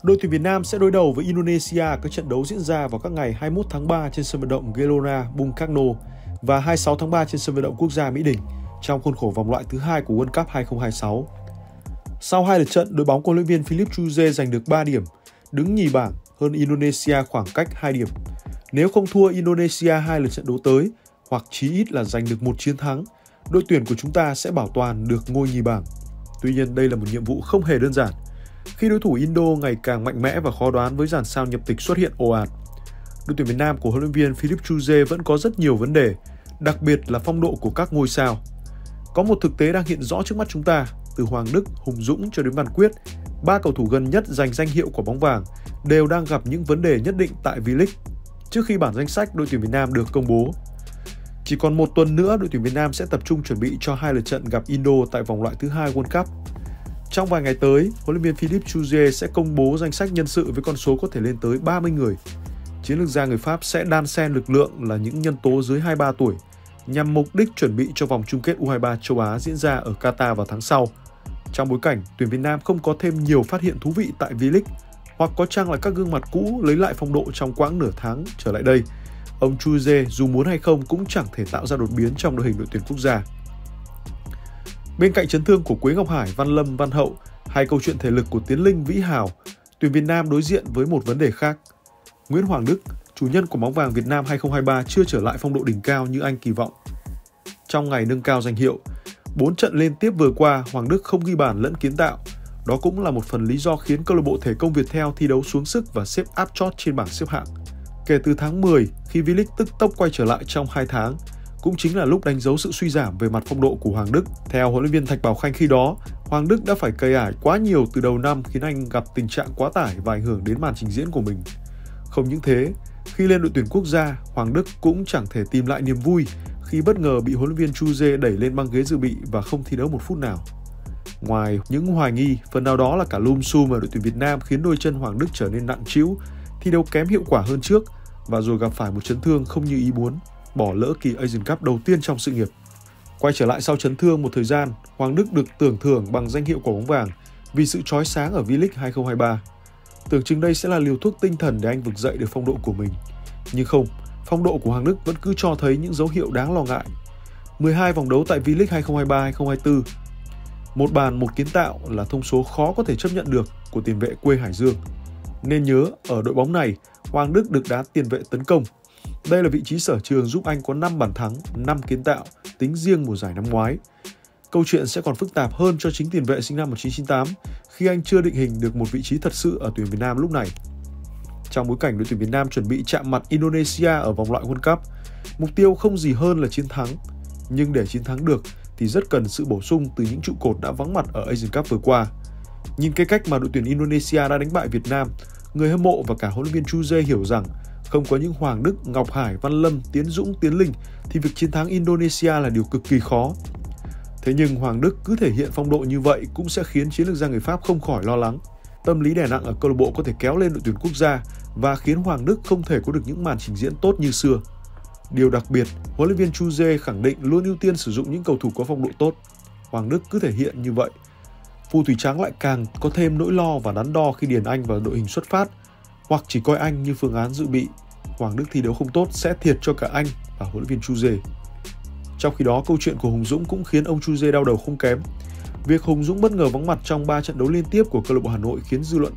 Đội tuyển Việt Nam sẽ đối đầu với Indonesia ở các trận đấu diễn ra vào các ngày 21 tháng 3 trên sân vận động Gelora Bung Karno và 26 tháng 3 trên sân vận động quốc gia Mỹ Đình trong khuôn khổ vòng loại thứ 2 của World Cup 2026. Sau 2 lượt trận, đội bóng của huấn luyện viên Philippe Chuze giành được 3 điểm, đứng nhì bảng hơn Indonesia khoảng cách 2 điểm. Nếu không thua Indonesia 2 lượt trận đấu tới, hoặc chí ít là giành được một chiến thắng, đội tuyển của chúng ta sẽ bảo toàn được ngôi nhì bảng. Tuy nhiên, đây là một nhiệm vụ không hề đơn giản, khi đối thủ Indo ngày càng mạnh mẽ và khó đoán với dàn sao nhập tịch xuất hiện ồ ạt. Đội tuyển Việt Nam của huấn luyện viên Philippe Chuze vẫn có rất nhiều vấn đề, đặc biệt là phong độ của các ngôi sao. Có một thực tế đang hiện rõ trước mắt chúng ta, từ Hoàng Đức, Hùng Dũng cho đến Văn Quyết, 3 cầu thủ gần nhất giành danh hiệu quả bóng vàng đều đang gặp những vấn đề nhất định tại V-League trước khi bản danh sách đội tuyển Việt Nam được công bố. Chỉ còn một tuần nữa, đội tuyển Việt Nam sẽ tập trung chuẩn bị cho 2 lượt trận gặp Indo tại vòng loại thứ 2 World Cup. Trong vài ngày tới, huấn luyện viên Philippe Chuze sẽ công bố danh sách nhân sự với con số có thể lên tới 30 người. Chiến lược gia người Pháp sẽ đan xen lực lượng là những nhân tố dưới 23 tuổi nhằm mục đích chuẩn bị cho vòng chung kết U23 châu Á diễn ra ở Qatar vào tháng sau. Trong bối cảnh tuyển Việt Nam không có thêm nhiều phát hiện thú vị tại V-League, hoặc có chăng là các gương mặt cũ lấy lại phong độ trong quãng nửa tháng trở lại đây, ông Chuze dù muốn hay không cũng chẳng thể tạo ra đột biến trong đội hình đội tuyển quốc gia. Bên cạnh chấn thương của Quế Ngọc Hải, Văn Lâm, Văn Hậu hay câu chuyện thể lực của Tiến Linh, Vĩ Hào, tuyển Việt Nam đối diện với một vấn đề khác. Nguyễn Hoàng Đức, chủ nhân của bóng vàng Việt Nam 2023 chưa trở lại phong độ đỉnh cao như anh kỳ vọng. Trong ngày nâng cao danh hiệu, 4 trận liên tiếp vừa qua, Hoàng Đức không ghi bàn lẫn kiến tạo. Đó cũng là một phần lý do khiến câu lạc bộ Thể Công Viettel thi đấu xuống sức và xếp áp chót trên bảng xếp hạng. Kể từ tháng 10, khi V-League tức tốc quay trở lại trong 2 tháng, cũng chính là lúc đánh dấu sự suy giảm về mặt phong độ của Hoàng Đức. Theo huấn luyện viên Thạch Bảo Khanh khi đó, Hoàng Đức đã phải cày ải quá nhiều từ đầu năm khiến anh gặp tình trạng quá tải và ảnh hưởng đến màn trình diễn của mình. Không những thế, khi lên đội tuyển quốc gia, Hoàng Đức cũng chẳng thể tìm lại niềm vui khi bất ngờ bị huấn luyện viên Chuze đẩy lên băng ghế dự bị và không thi đấu một phút nào. Ngoài những hoài nghi, phần nào đó là cả lùm xùm ở đội tuyển Việt Nam khiến đôi chân Hoàng Đức trở nên nặng trĩu, thi đấu kém hiệu quả hơn trước và rồi gặp phải một chấn thương không như ý muốn, bỏ lỡ kỳ Asian Cup đầu tiên trong sự nghiệp. Quay trở lại sau chấn thương một thời gian, Hoàng Đức được tưởng thưởng bằng danh hiệu quả bóng vàng vì sự chói sáng ở V-League 2023. Tưởng chừng đây sẽ là liều thuốc tinh thần để anh vực dậy được phong độ của mình. Nhưng không, phong độ của Hoàng Đức vẫn cứ cho thấy những dấu hiệu đáng lo ngại. 12 vòng đấu tại V-League 2023-2024. Một bàn, một kiến tạo là thông số khó có thể chấp nhận được của tiền vệ quê Hải Dương. Nên nhớ, ở đội bóng này, Hoàng Đức được đá tiền vệ tấn công. Đây là vị trí sở trường giúp anh có 5 bàn thắng, 5 kiến tạo, tính riêng mùa giải năm ngoái. Câu chuyện sẽ còn phức tạp hơn cho chính tiền vệ sinh năm 1998 khi anh chưa định hình được một vị trí thật sự ở tuyển Việt Nam lúc này. Trong bối cảnh đội tuyển Việt Nam chuẩn bị chạm mặt Indonesia ở vòng loại World Cup, mục tiêu không gì hơn là chiến thắng. Nhưng để chiến thắng được thì rất cần sự bổ sung từ những trụ cột đã vắng mặt ở Asian Cup vừa qua. Nhìn cái cách mà đội tuyển Indonesia đã đánh bại Việt Nam, người hâm mộ và cả huấn luyện viên Chuze hiểu rằng không có những Hoàng Đức, Ngọc Hải, Văn Lâm, Tiến Dũng, Tiến Linh thì việc chiến thắng Indonesia là điều cực kỳ khó. Thế nhưng Hoàng Đức cứ thể hiện phong độ như vậy cũng sẽ khiến chiến lược gia người Pháp không khỏi lo lắng. Tâm lý đè nặng ở câu lạc bộ có thể kéo lên đội tuyển quốc gia và khiến Hoàng Đức không thể có được những màn trình diễn tốt như xưa. Điều đặc biệt, huấn luyện viên Chuze khẳng định luôn ưu tiên sử dụng những cầu thủ có phong độ tốt. Hoàng Đức cứ thể hiện như vậy. Phù thủy trắng lại càng có thêm nỗi lo và đắn đo khi điền anh vào đội hình xuất phát, hoặc chỉ coi anh như phương án dự bị. Hoàng Đức thi đấu không tốt sẽ thiệt cho cả anh và huấn luyện viên Chuze. Trong khi đó, câu chuyện của Hùng Dũng cũng khiến ông Chuze đau đầu không kém. Việc Hùng Dũng bất ngờ vắng mặt trong 3 trận đấu liên tiếp của câu lạc bộ Hà Nội khiến dư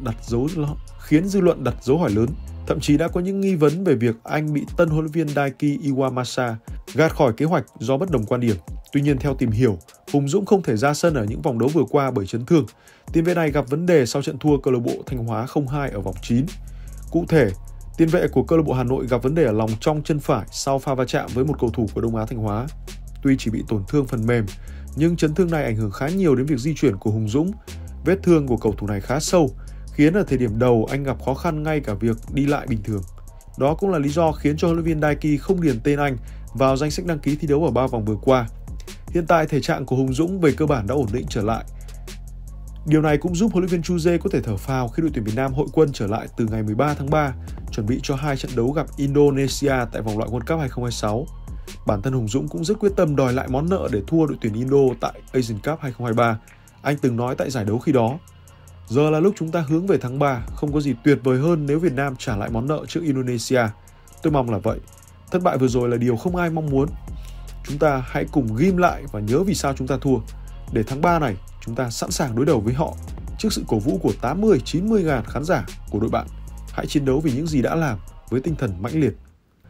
luận đặt dấu hỏi lớn. Thậm chí đã có những nghi vấn về việc anh bị tân huấn luyện viên Daiki Iwamasa gạt khỏi kế hoạch do bất đồng quan điểm. Tuy nhiên, theo tìm hiểu, Hùng Dũng không thể ra sân ở những vòng đấu vừa qua bởi chấn thương. Tiền vệ này gặp vấn đề sau trận thua câu lạc bộ Thanh Hóa 0-2 ở vòng 9. Cụ thể, tiền vệ của câu lạc bộ Hà Nội gặp vấn đề ở lòng trong chân phải sau pha va chạm với một cầu thủ của Đông Á Thanh Hóa. Tuy chỉ bị tổn thương phần mềm, nhưng chấn thương này ảnh hưởng khá nhiều đến việc di chuyển của Hùng Dũng. Vết thương của cầu thủ này khá sâu, khiến ở thời điểm đầu anh gặp khó khăn ngay cả việc đi lại bình thường. Đó cũng là lý do khiến cho huấn luyện viên Daiki không điền tên anh vào danh sách đăng ký thi đấu ở 3 vòng vừa qua. Hiện tại thể trạng của Hùng Dũng về cơ bản đã ổn định trở lại. Điều này cũng giúp huấn luyện viên Chuze có thể thở phào khi đội tuyển Việt Nam hội quân trở lại từ ngày 13 tháng 3, chuẩn bị cho 2 trận đấu gặp Indonesia tại vòng loại World Cup 2026. Bản thân Hùng Dũng cũng rất quyết tâm đòi lại món nợ để thua đội tuyển Indo tại Asian Cup 2023. Anh từng nói tại giải đấu khi đó: Giờ là lúc chúng ta hướng về tháng 3, không có gì tuyệt vời hơn nếu Việt Nam trả lại món nợ trước Indonesia. Tôi mong là vậy. Thất bại vừa rồi là điều không ai mong muốn. Chúng ta hãy cùng ghim lại và nhớ vì sao chúng ta thua. Để tháng 3 này, chúng ta sẵn sàng đối đầu với họ trước sự cổ vũ của 80-90 ngàn khán giả của đội bạn. Hãy chiến đấu vì những gì đã làm với tinh thần mãnh liệt.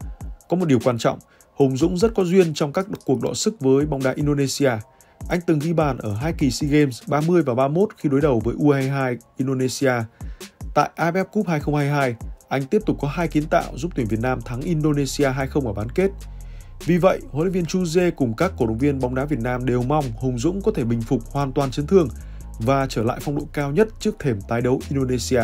Có một điều quan trọng, Hùng Dũng rất có duyên trong các cuộc đọ sức với bóng đá Indonesia. Anh từng ghi bàn ở 2 kỳ SEA Games 30 và 31 khi đối đầu với U22 Indonesia. Tại AFF Cup 2022, anh tiếp tục có 2 kiến tạo giúp tuyển Việt Nam thắng Indonesia 2-0 ở bán kết. Vì vậy, huấn luyện viên Chu Dê cùng các cổ động viên bóng đá Việt Nam đều mong Hùng Dũng có thể bình phục hoàn toàn chấn thương và trở lại phong độ cao nhất trước thềm tái đấu Indonesia.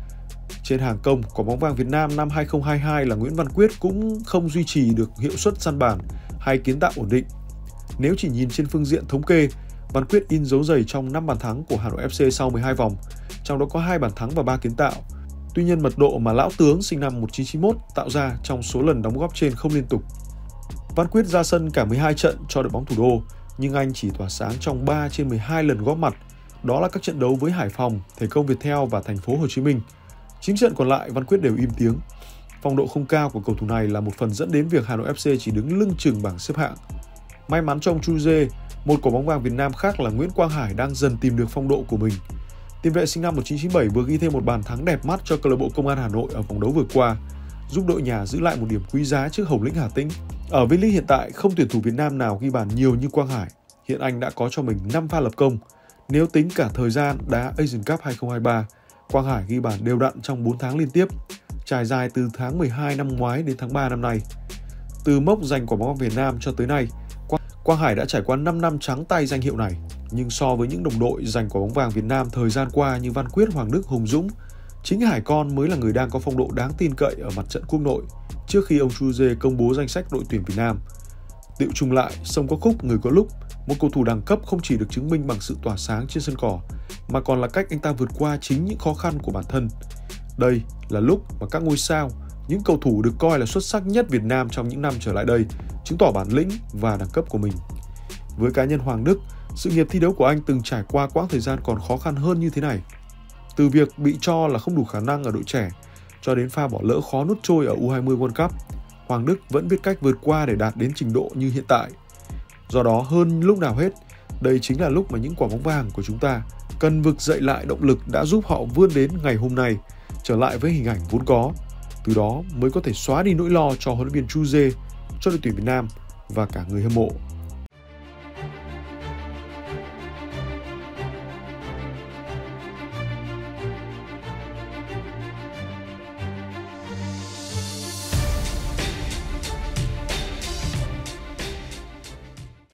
Trên hàng công, quả bóng vàng Việt Nam năm 2022 là Nguyễn Văn Quyết cũng không duy trì được hiệu suất săn bàn hay kiến tạo ổn định. Nếu chỉ nhìn trên phương diện thống kê, Văn Quyết in dấu giày trong 5 bàn thắng của Hà Nội FC sau 12 vòng, trong đó có 2 bàn thắng và 3 kiến tạo. Tuy nhiên mật độ mà lão tướng sinh năm 1991 tạo ra trong số lần đóng góp trên không liên tục. Văn Quyết ra sân cả 12 trận cho đội bóng thủ đô, nhưng anh chỉ tỏa sáng trong 3 trên 12 lần góp mặt. Đó là các trận đấu với Hải Phòng, Thể công Viettel và Thành phố Hồ Chí Minh. 9 trận còn lại Văn Quyết đều im tiếng. Phong độ không cao của cầu thủ này là một phần dẫn đến việc Hà Nội FC chỉ đứng lưng chừng bảng xếp hạng. May mắn cho ông Chu Dê, một quả bóng vàng Việt Nam khác là Nguyễn Quang Hải đang dần tìm được phong độ của mình. Tiền vệ sinh năm 1997 vừa ghi thêm một bàn thắng đẹp mắt cho câu lạc bộ Công an Hà Nội ở vòng đấu vừa qua, giúp đội nhà giữ lại một điểm quý giá trước Hồng Lĩnh Hà Tĩnh. Ở V-League hiện tại, không tuyển thủ Việt Nam nào ghi bàn nhiều như Quang Hải. Hiện anh đã có cho mình 5 pha lập công. Nếu tính cả thời gian đá Asian Cup 2023, Quang Hải ghi bàn đều đặn trong 4 tháng liên tiếp, trải dài từ tháng 12 năm ngoái đến tháng 3 năm nay. Từ mốc giành quả bóng vàng Việt Nam cho tới nay, Quang Hải đã trải qua 5 năm trắng tay danh hiệu này. Nhưng so với những đồng đội giành quả bóng vàng Việt Nam thời gian qua như Văn Quyết, Hoàng Đức, Hùng Dũng, chính Hải Con mới là người đang có phong độ đáng tin cậy ở mặt trận quốc nội trước khi ông Chu Dê công bố danh sách đội tuyển Việt Nam. Tiệu chung lại, sông có khúc, người có lúc, một cầu thủ đẳng cấp không chỉ được chứng minh bằng sự tỏa sáng trên sân cỏ, mà còn là cách anh ta vượt qua chính những khó khăn của bản thân. Đây là lúc mà các ngôi sao, những cầu thủ được coi là xuất sắc nhất Việt Nam trong những năm trở lại đây, chứng tỏ bản lĩnh và đẳng cấp của mình. Với cá nhân Hoàng Đức, sự nghiệp thi đấu của anh từng trải qua quãng thời gian còn khó khăn hơn như thế này. Từ việc bị cho là không đủ khả năng ở đội trẻ, cho đến pha bỏ lỡ khó nuốt trôi ở U20 World Cup, Hoàng Đức vẫn biết cách vượt qua để đạt đến trình độ như hiện tại. Do đó hơn lúc nào hết, đây chính là lúc mà những quả bóng vàng của chúng ta cần vực dậy lại động lực đã giúp họ vươn đến ngày hôm nay, trở lại với hình ảnh vốn có. Từ đó mới có thể xóa đi nỗi lo cho huấn luyện viên Chu Dê, cho đội tuyển Việt Nam và cả người hâm mộ.